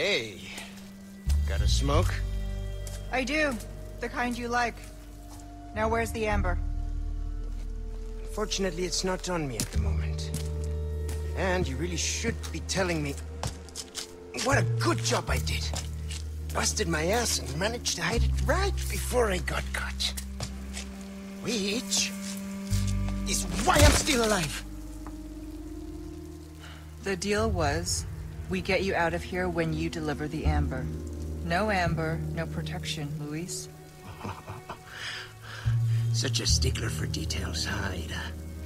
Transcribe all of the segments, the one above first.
Hey, got a smoke? I do. The kind you like. Now where's the amber? Unfortunately, it's not on me at the moment. And you really should be telling me what a good job I did. Busted my ass and managed to hide it right before I got caught. Which is why I'm still alive. The deal was, we get you out of here when you deliver the amber. No amber, no protection, Luis. Such a stickler for details, huh, Ada?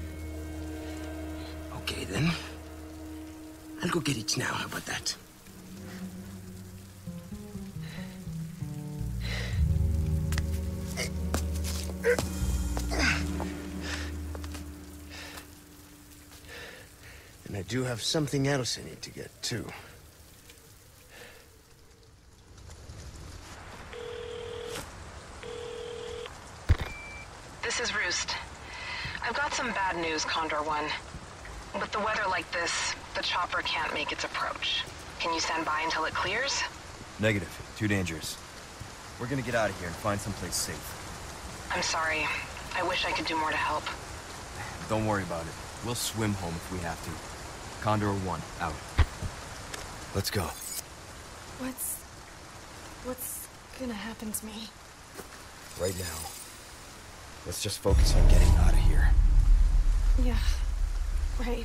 Okay, then. I'll go get it now, how about that? And I do have something else I need to get, too. This is Roost. I've got some bad news, Condor One. With the weather like this, the chopper can't make its approach. Can you stand by until it clears? Negative. Too dangerous. We're gonna get out of here and find someplace safe. I'm sorry. I wish I could do more to help. Don't worry about it. We'll swim home if we have to. Condor 1, out. Let's go. What's gonna happen to me? Right now, let's just focus on getting out of here. Yeah, right.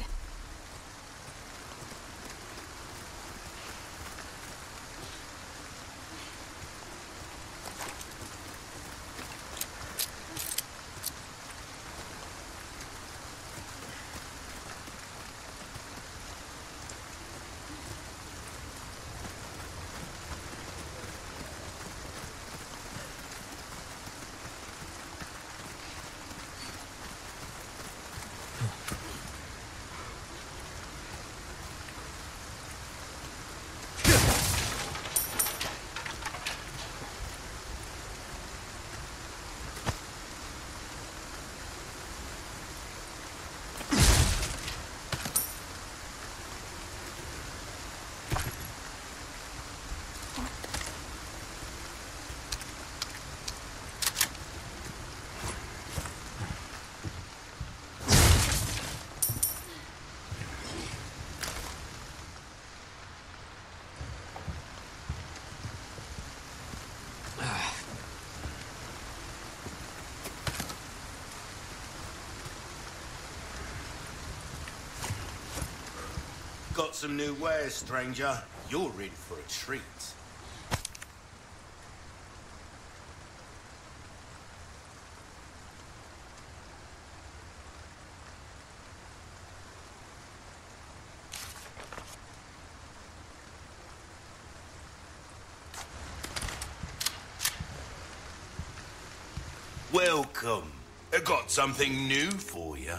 Got some new wares, stranger. You're in for a treat. Welcome. I got something new for you.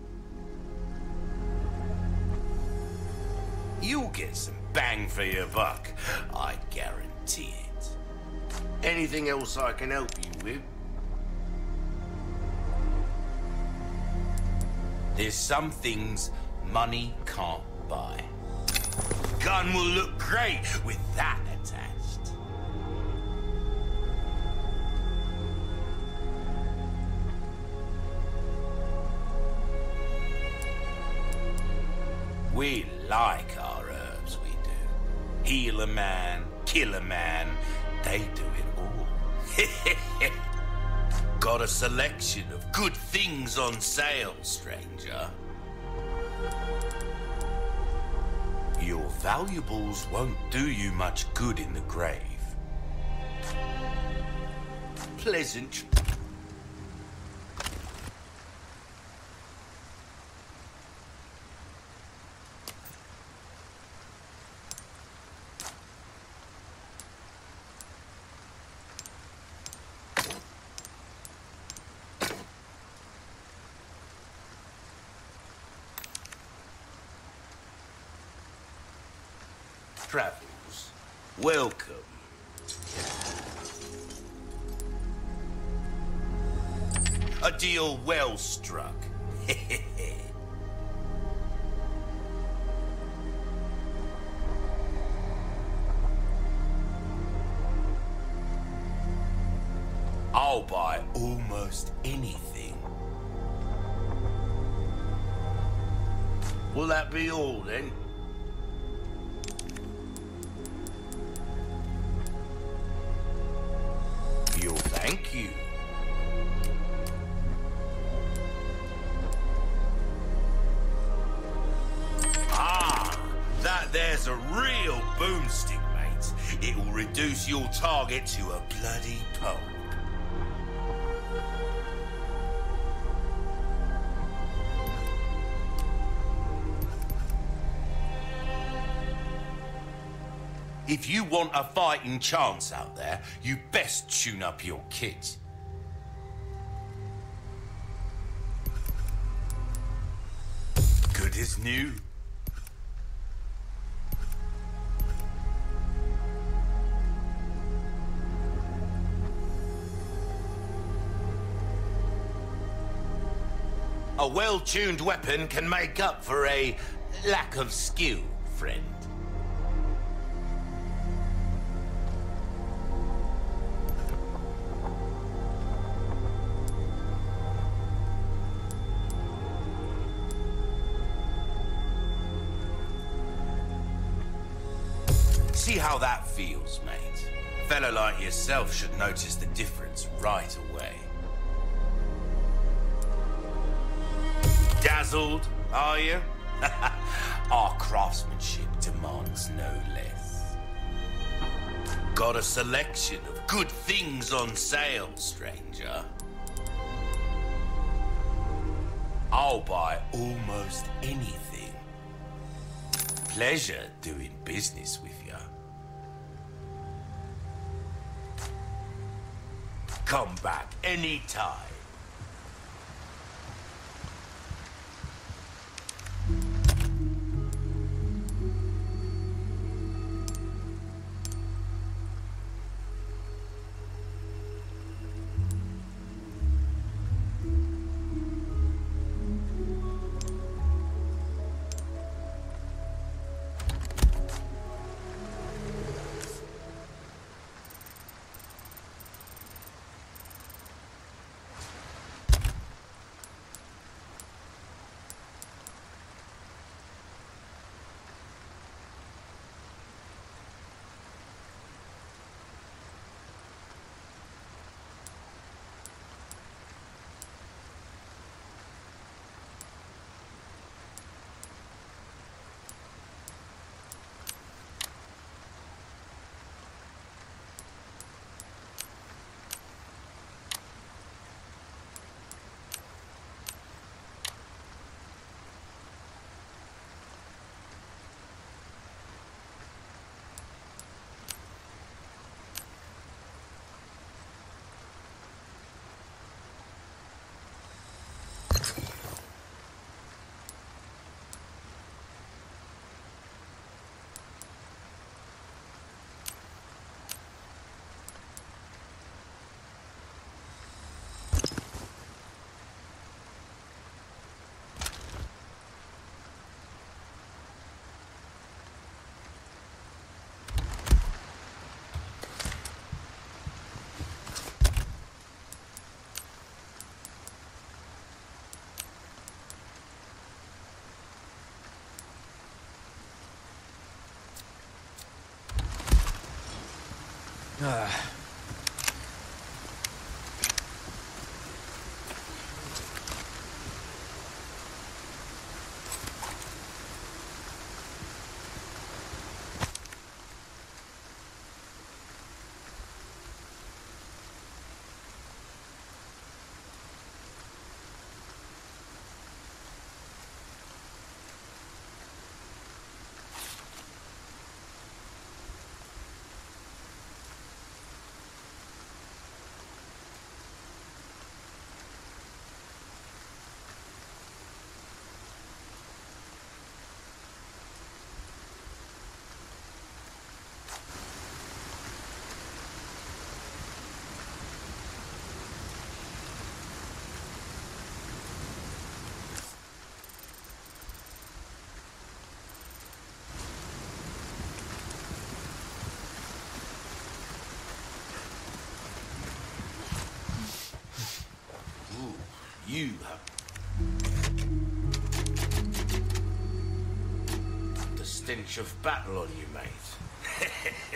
You'll get some bang for your buck, I guarantee it. Anything else I can help you with? There's some things money can't buy. Gun will look great with that attached. We like our herbs, we do. Heal a man, kill a man, they do it all. Got a selection of good things on sale, stranger. Your valuables won't do you much good in the grave. Pleasant. Travels. Welcome. A deal well struck. I'll buy almost anything. Will that be all then? You'll thank you. That there's a real boomstick, mate. It will reduce your target to a bloody pulp. If you want a fighting chance out there, you best tune up your kit. Good as new. A well-tuned weapon can make up for a lack of skill, friend. See how that feels, mate. A fella like yourself should notice the difference right away. Dazzled, are you? Our craftsmanship demands no less. Got a selection of good things on sale, stranger. I'll buy almost anything. Pleasure doing business with you. Come back anytime. You have the stench of battle on you, mate.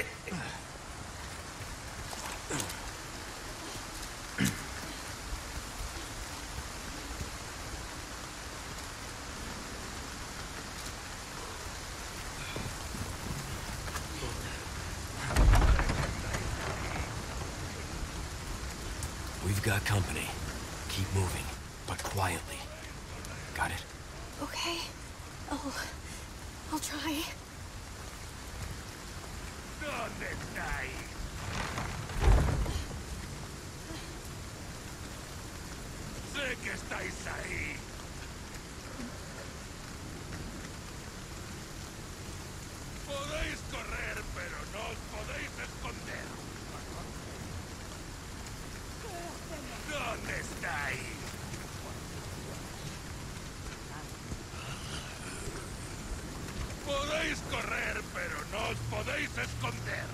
We've got company. Keep moving, but quietly. Got it? Okay. I'll try. ¿Dónde estáis? Sé que estáis ahí. Podéis correr, pero no os podéis esconder. ¿Dónde estáis? Podéis correr, pero no os podéis esconder.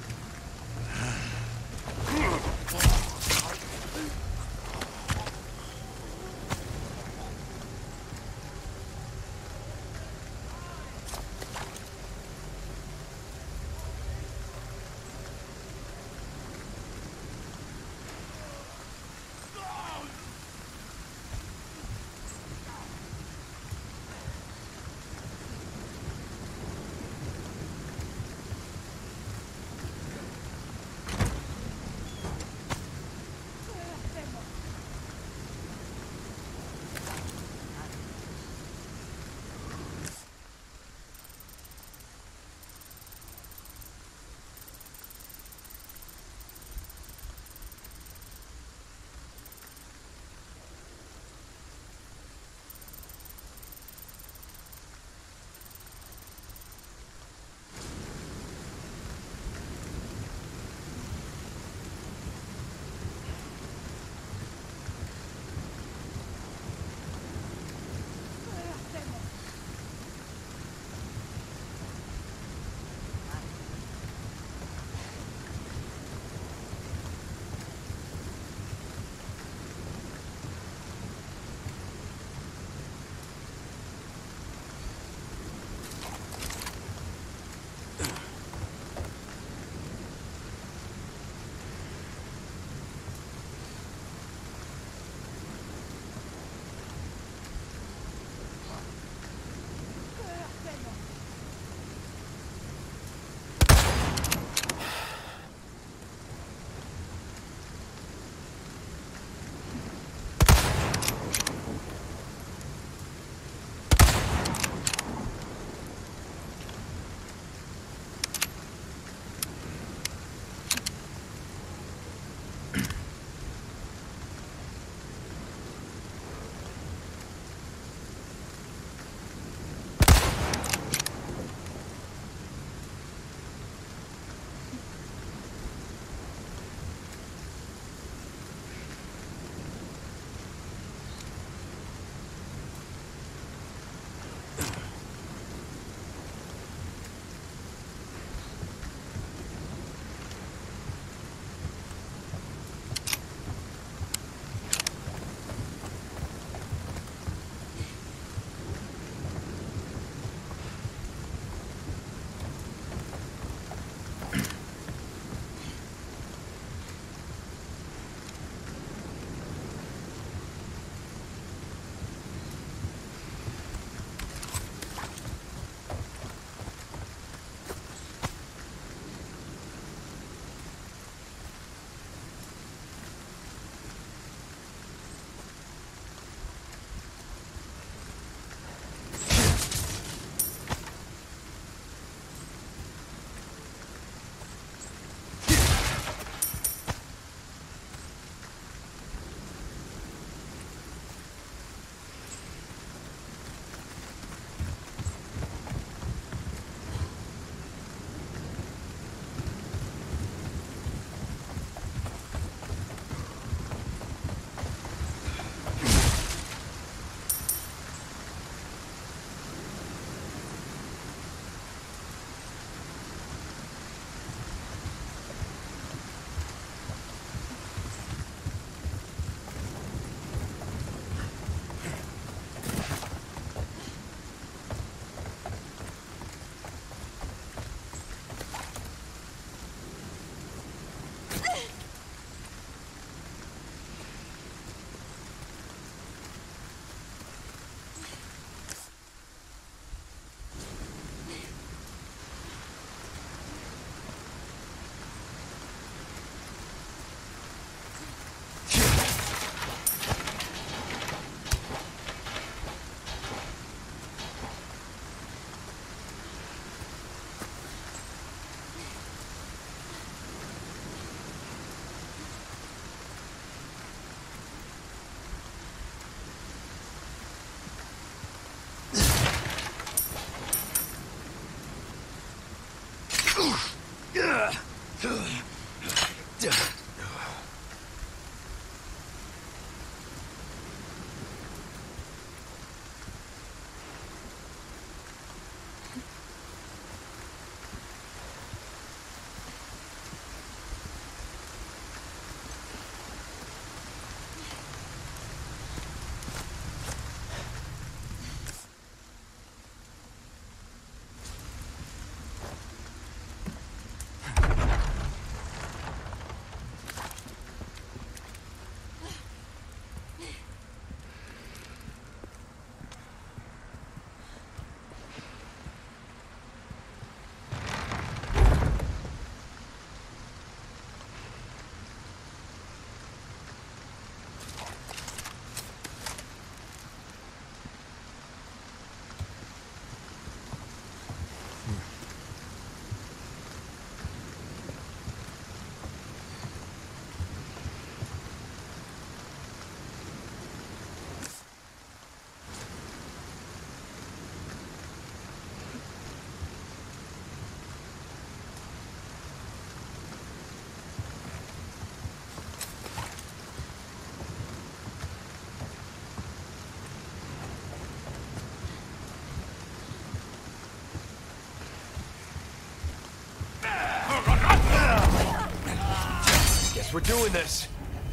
doing this.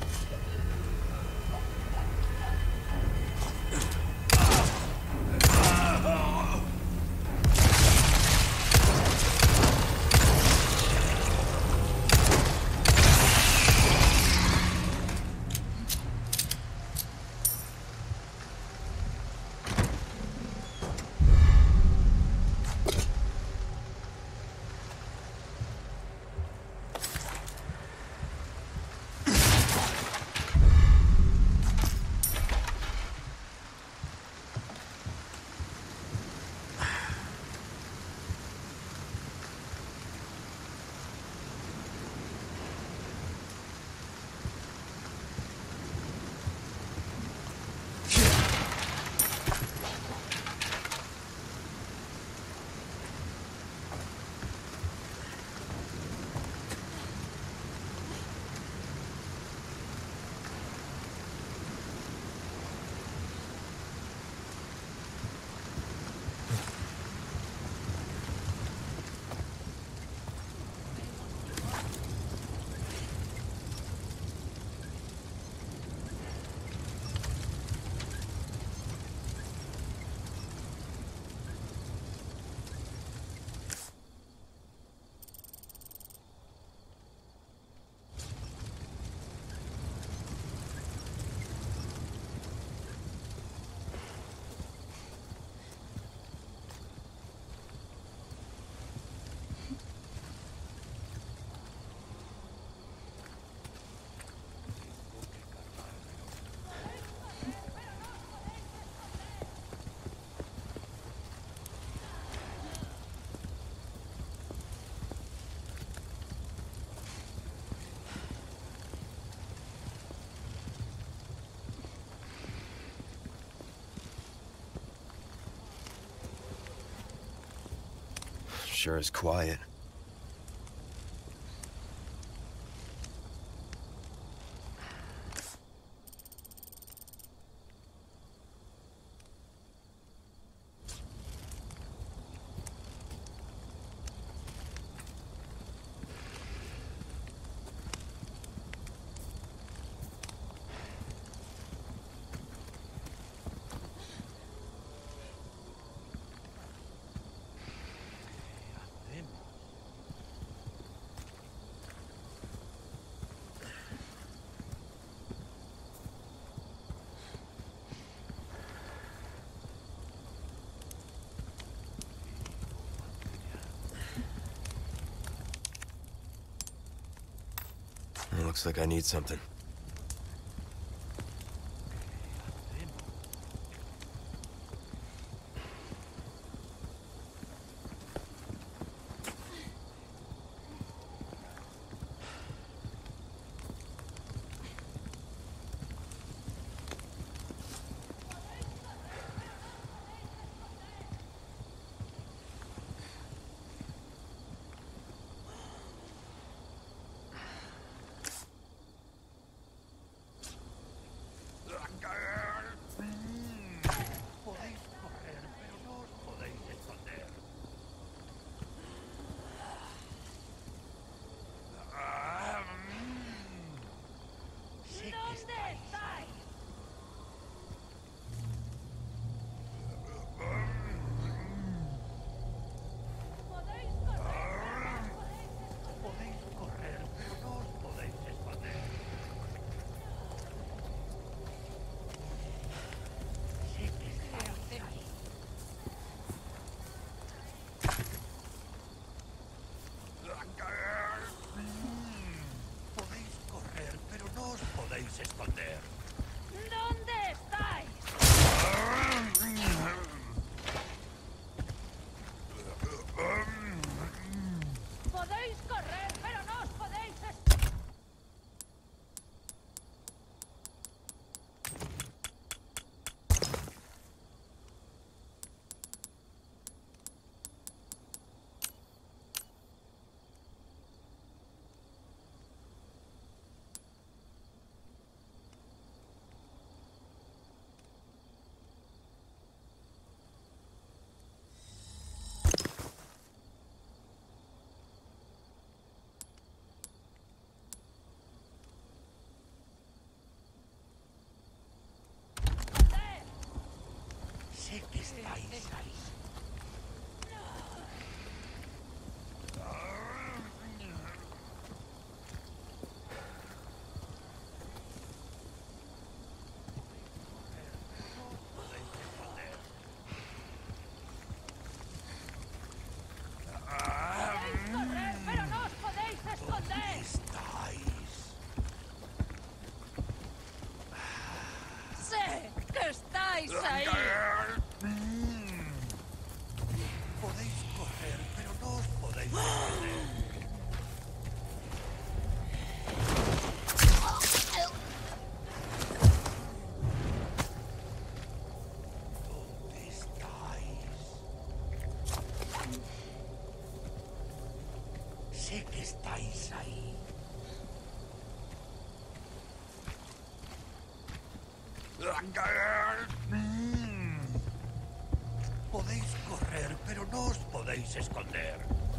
Sure is quiet. It looks like I need something. estáis ahí? Podéis correr, pero no os podéis esconder. ¿Dónde estáis? Sé que estáis ahí. Podéis correr, pero no os podéis esconder.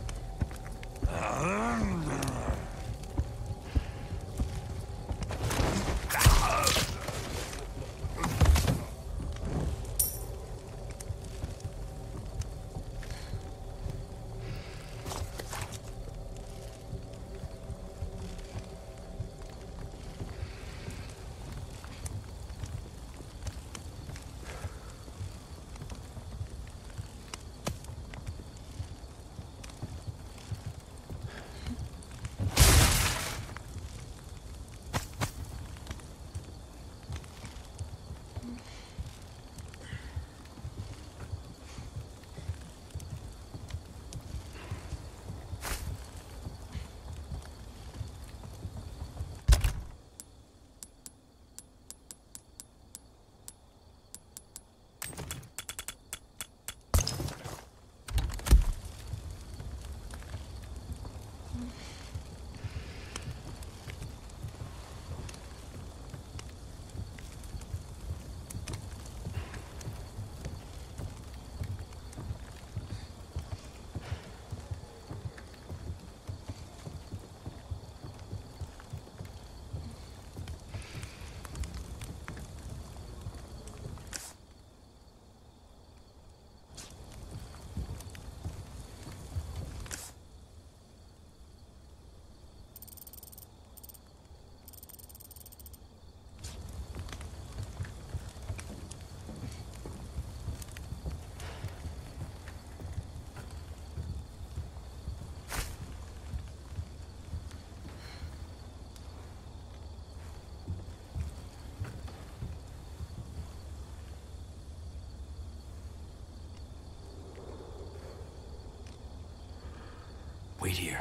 Wait here.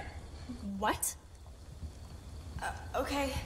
What? Okay.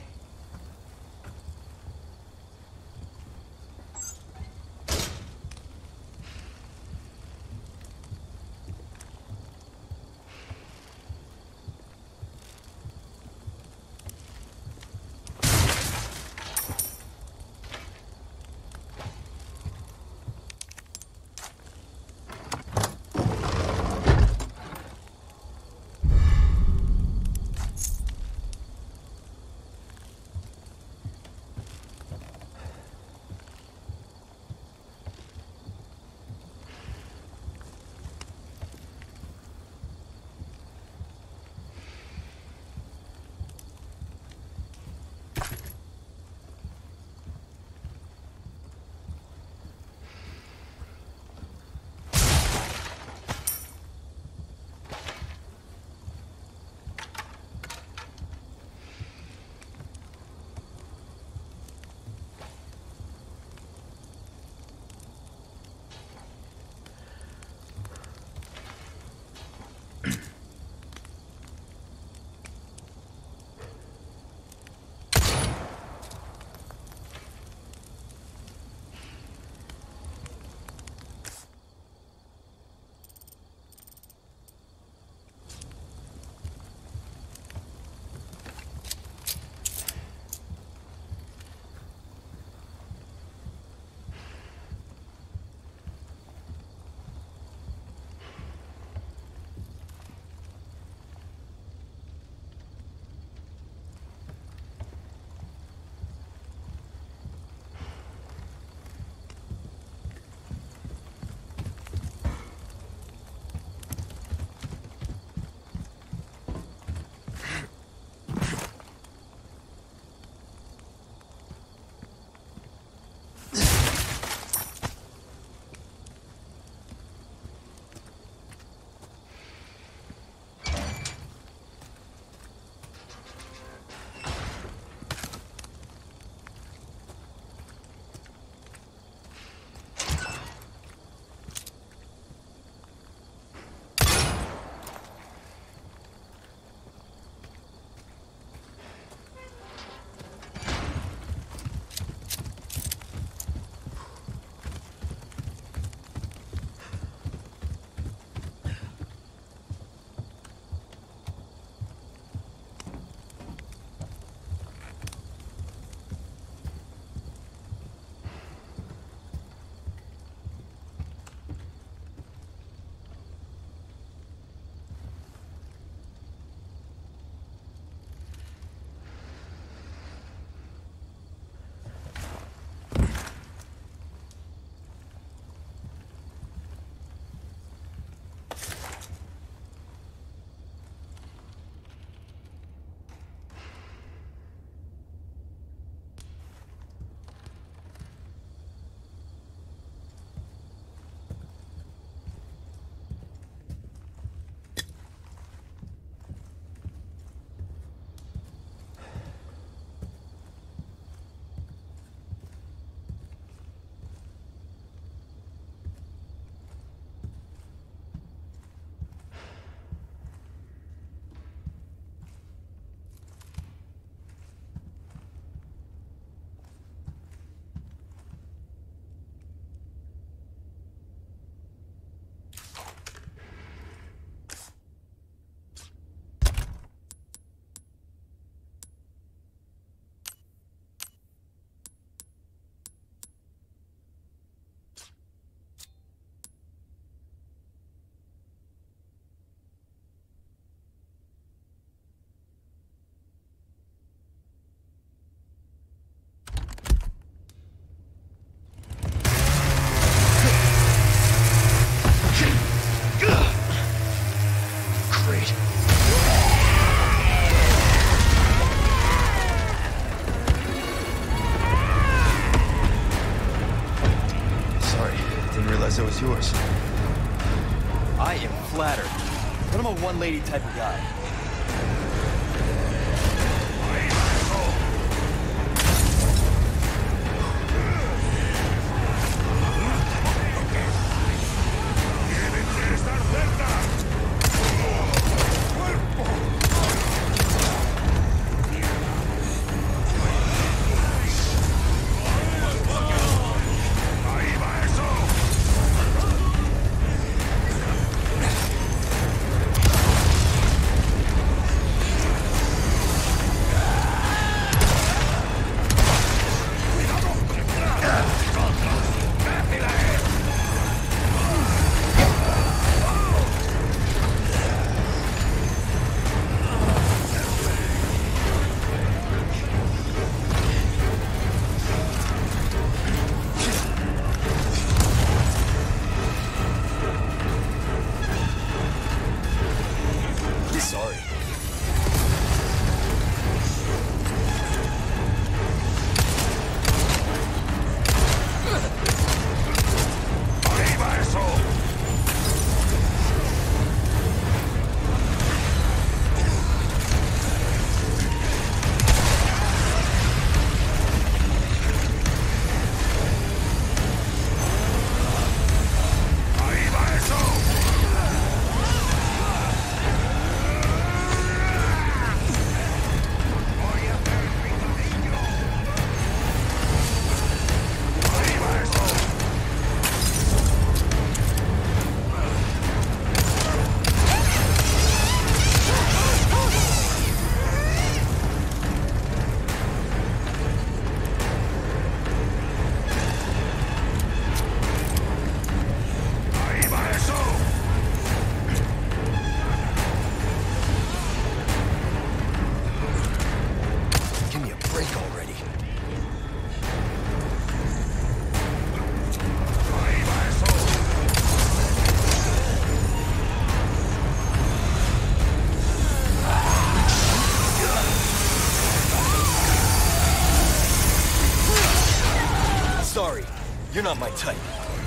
so is yours. I am flattered. But I'm a one-lady type of guy. You're not my type.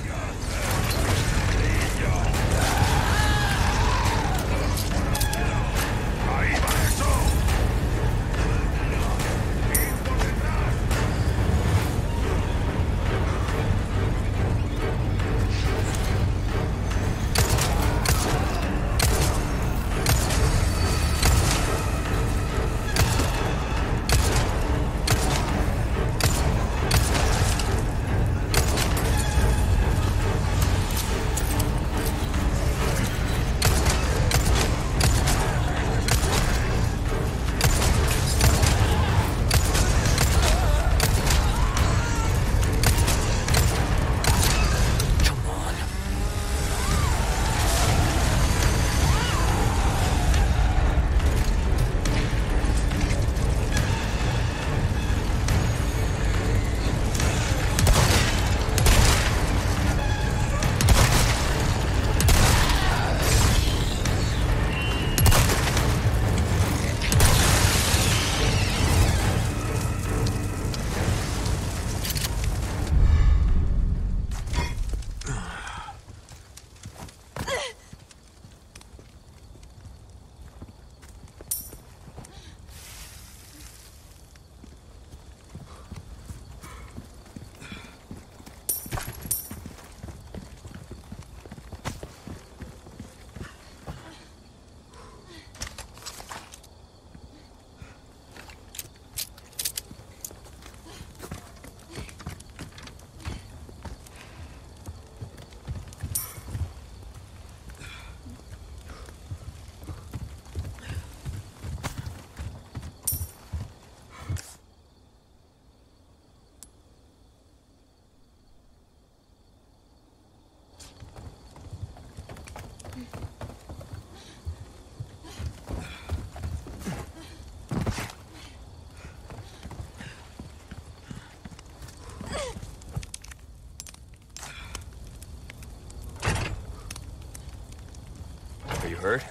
Hurt?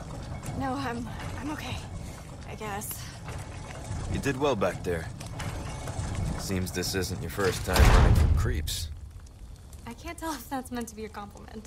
No, I'm okay. I guess. You did well back there. Seems this isn't your first time running from creeps. I can't tell if that's meant to be a compliment.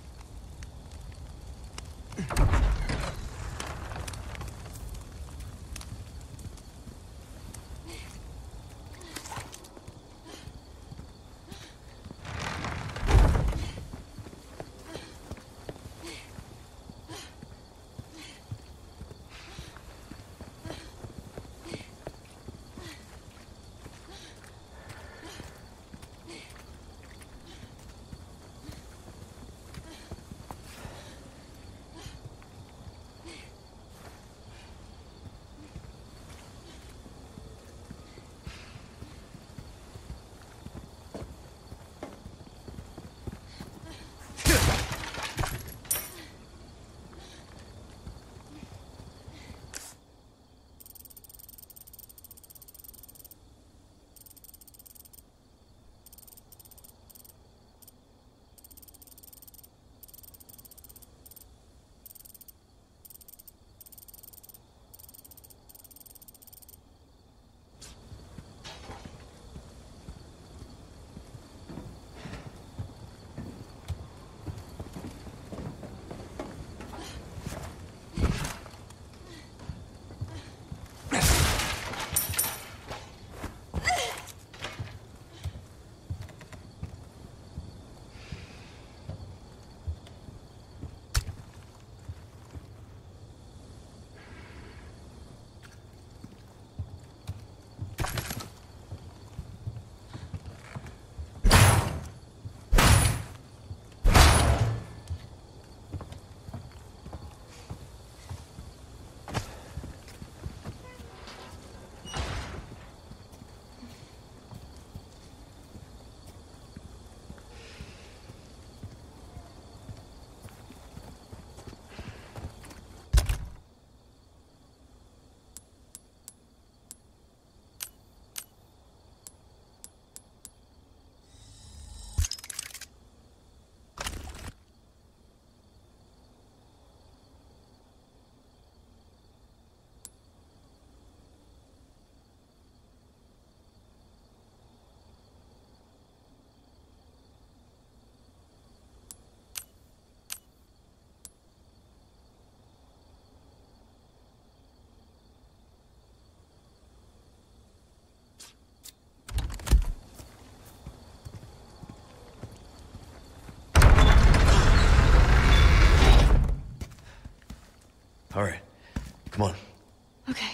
All right, come on. Okay.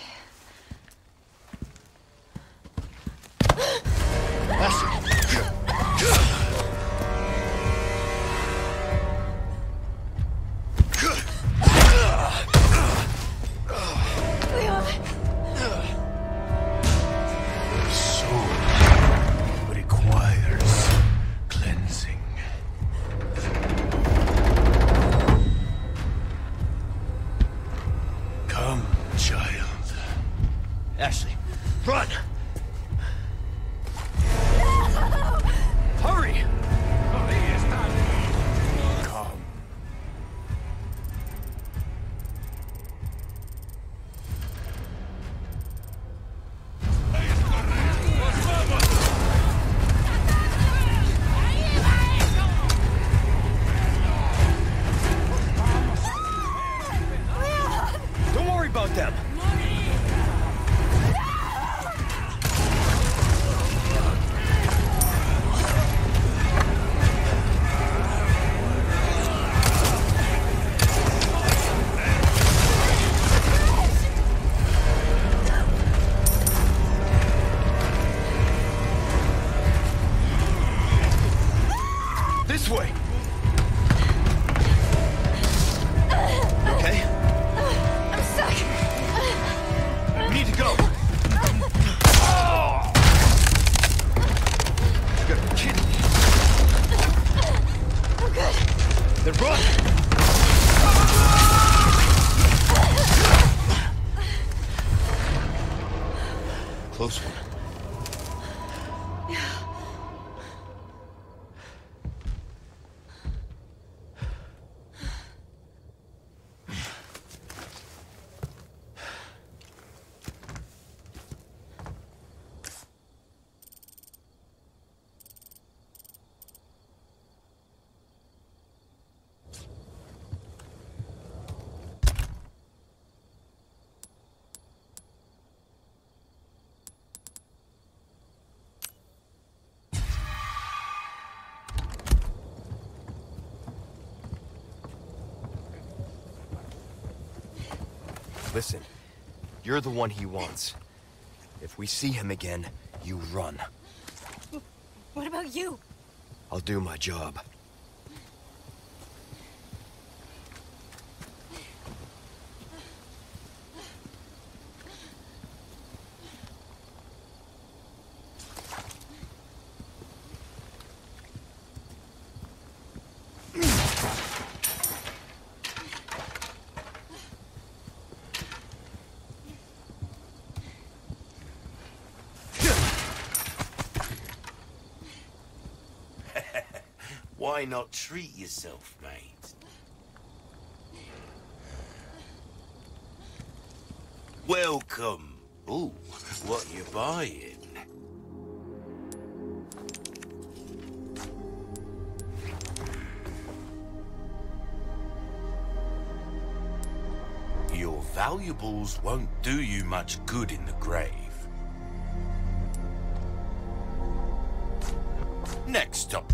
Leon. Soul requires cleansing. Come, child. Ashley, run! Hurry! Come. Don't worry about them! This way! You okay? I'm stuck. We need to go! You gotta be kidding me! I'm good. Then run! Close one. Listen, you're the one he wants. If we see him again, you run. What about you? I'll do my job. Why not treat yourself, mate? Welcome. Ooh, what you buying? Your valuables won't do you much good in the grave. Next stop.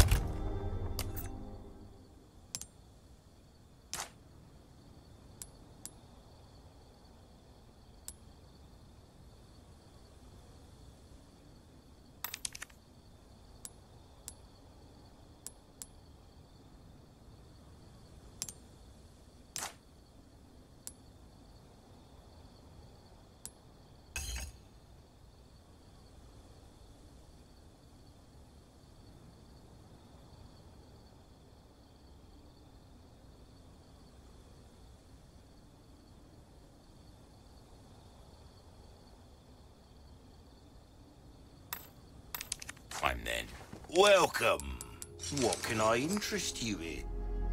I'm then. Welcome. What can I interest you in?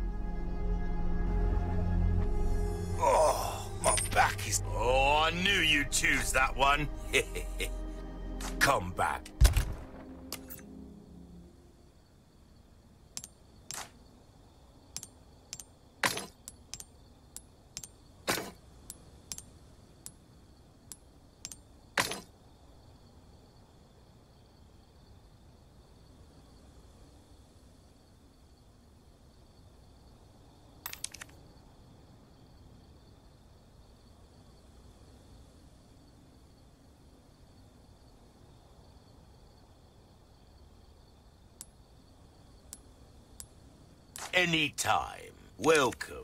Oh, my back is... Oh, I knew you'd choose that one. Come back. Anytime. Welcome.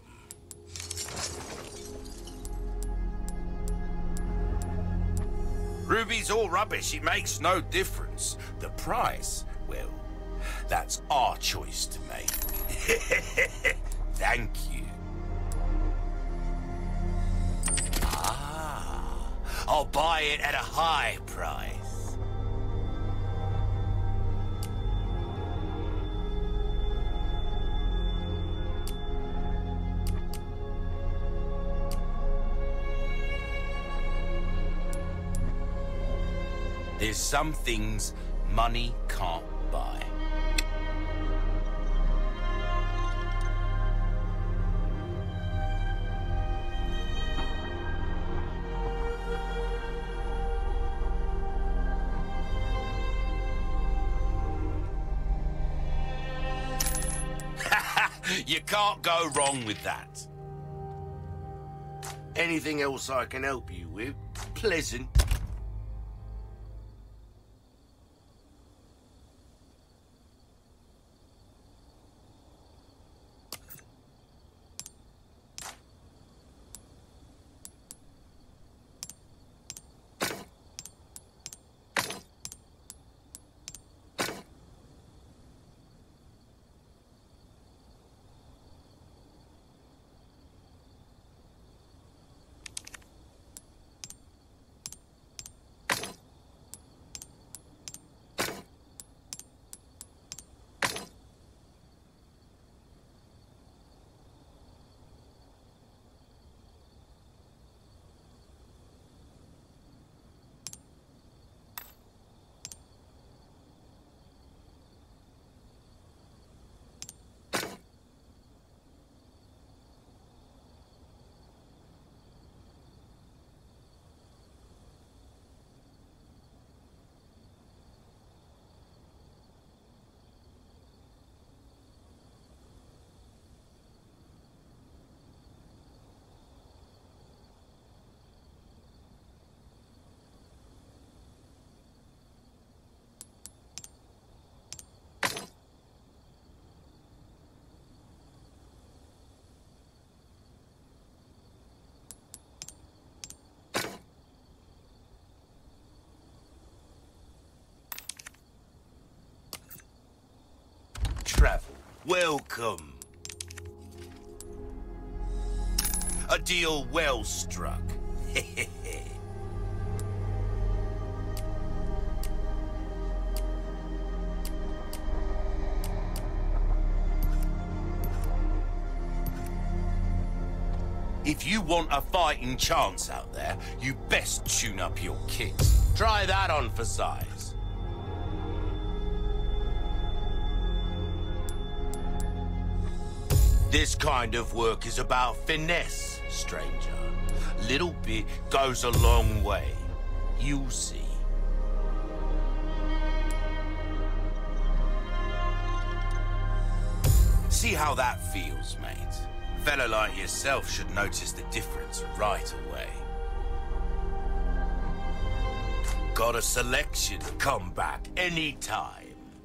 Ruby's all rubbish. It makes no difference. The price, well, that's our choice to make. Thank you. Ah, I'll buy it at a high price. There's some things money can't buy. You can't go wrong with that. Anything else I can help you with? Pleasant. travel. Welcome. A deal well struck. If you want a fighting chance out there, you best tune up your kit. Try that on for size. This kind of work is about finesse, stranger. Little bit goes a long way. You'll see. See how that feels, mate. A fella like yourself should notice the difference right away. Got a selection? Come back anytime.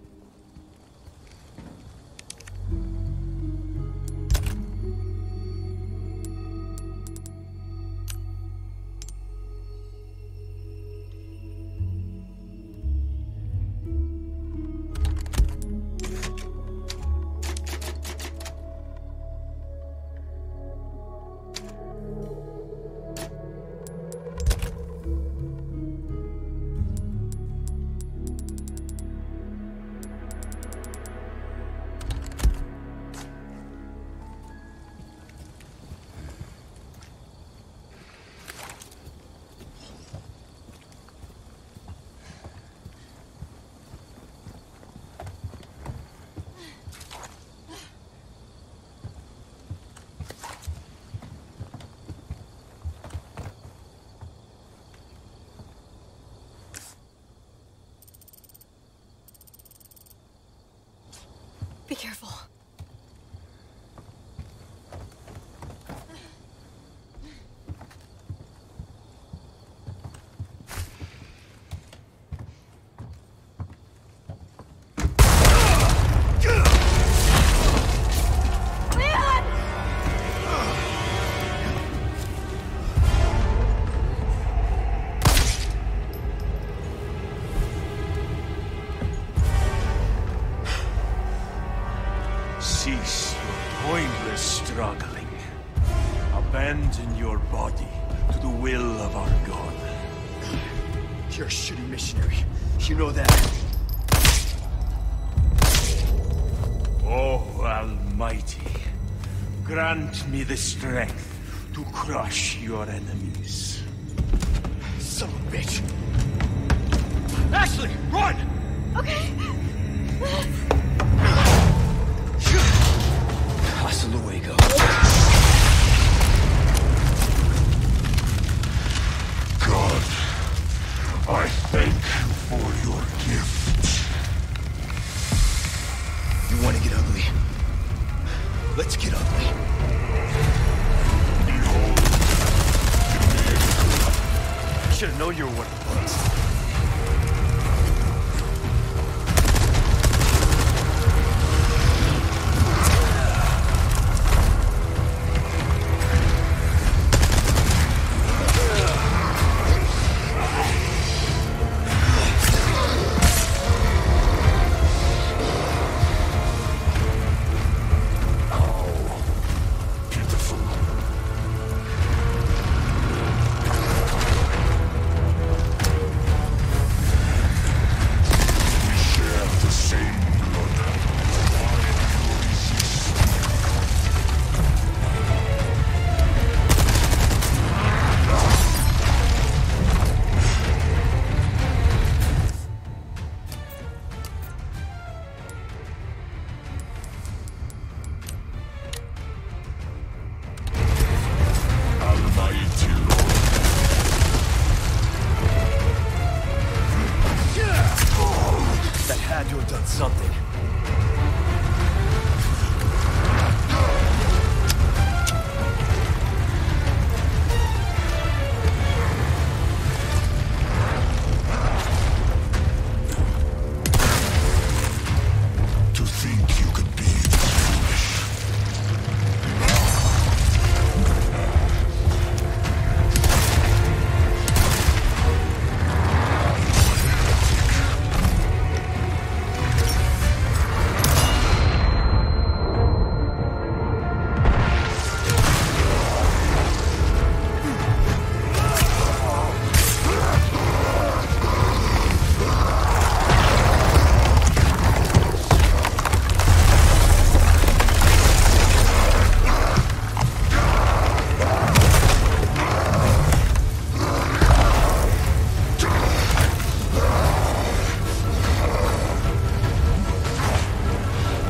Be careful. Cease your pointless struggling. Abandon your body to the will of our God. You're a shitty missionary. You know that. Oh, Almighty, grant me the strength to crush your enemies. Son of a bitch! Ashley, run! Okay. Hasta luego. God, I thank you for your gift. You want to get ugly? Let's get ugly. Behold, I should have known you were one of the ones.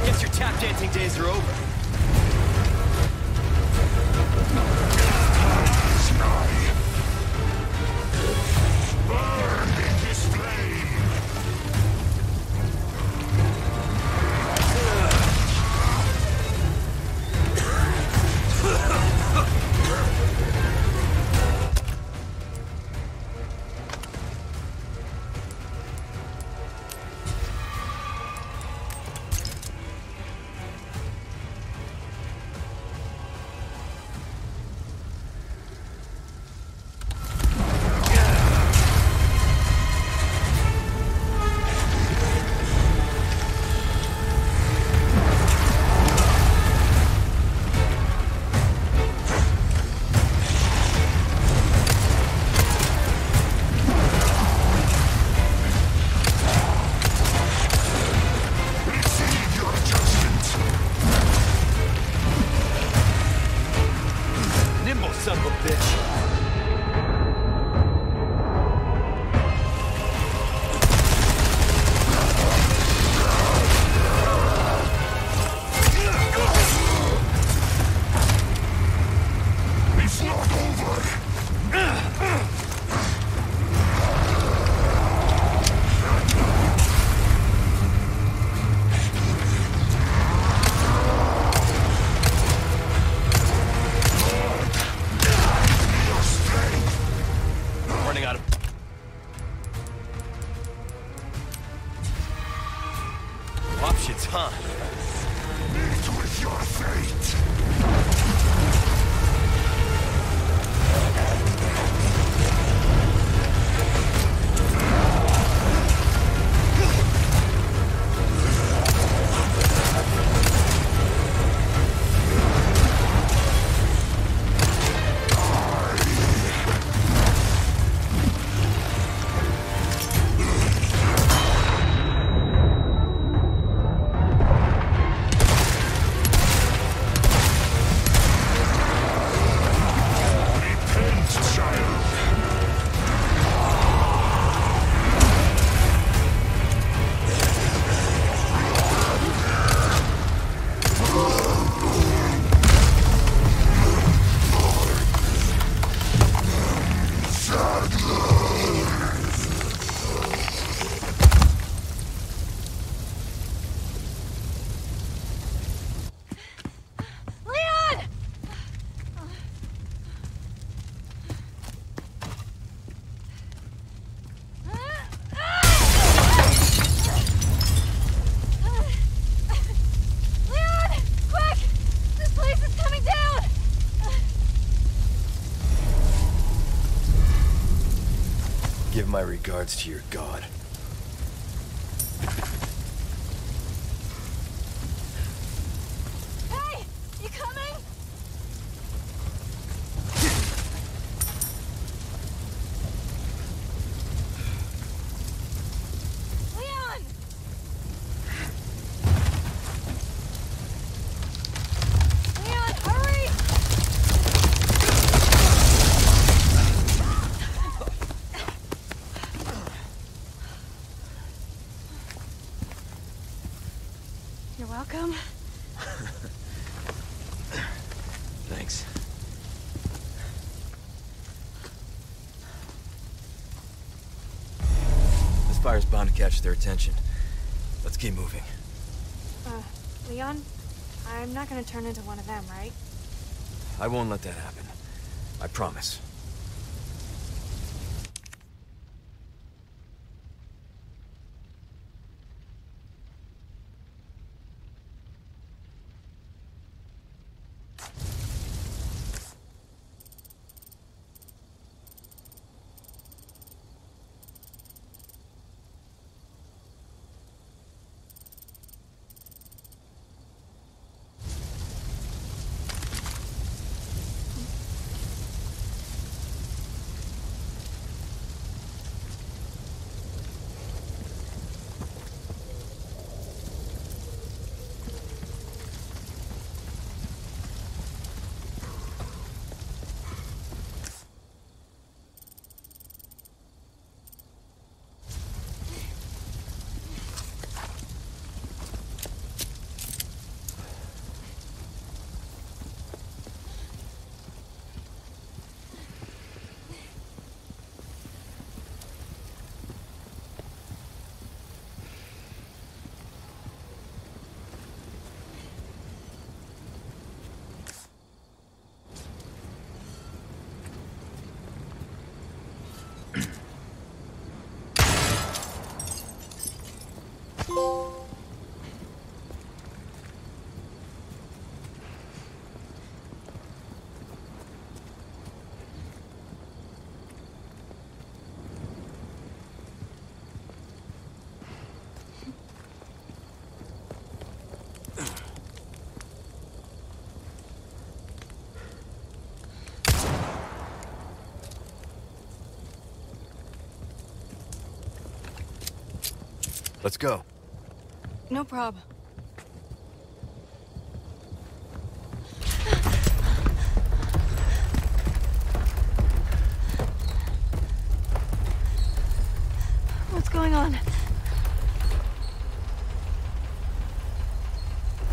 Guess your tap dancing days are over. Options, huh? Meet with your fate. Give my regards to your god. Hey! You coming? Leon! Leon, hurry! You're welcome. Thanks. This fire's bound to catch their attention. Let's keep moving. Leon? I'm not gonna turn into one of them, right? I won't let that happen. I promise. Let's go. No prob. What's going on?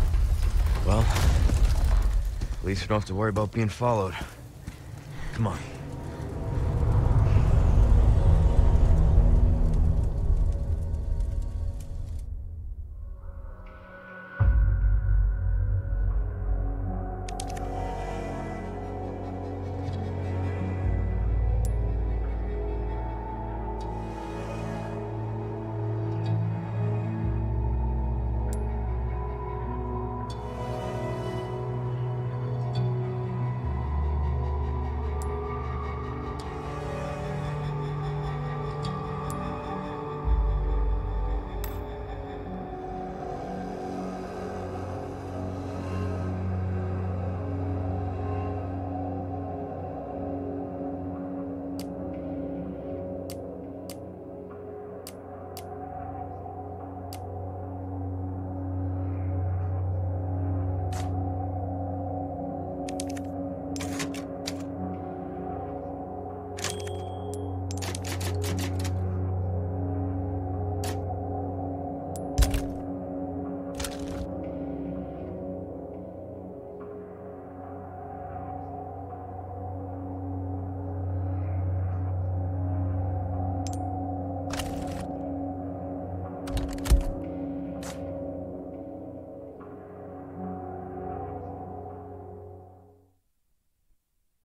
Well, at least we don't have to worry about being followed. Come on.